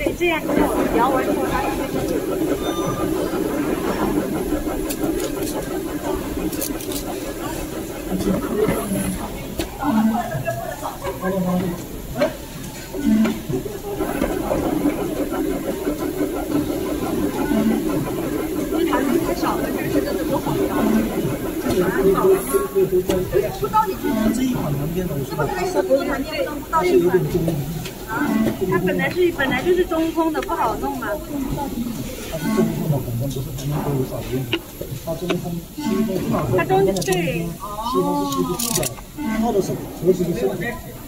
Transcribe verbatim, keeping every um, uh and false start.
对，这样之后摇完之后它就会真的。太少了，这个是真的不好摇。不到底是这一款旁边的是吧？ 它不是盘面不到这款。它本来是本来就是中空的，不好弄嘛。 它是中空的，本身不是旁边都有少用。它中空，西风正好说， 它中对， 西风是吸不住的，靠的是核心的身体。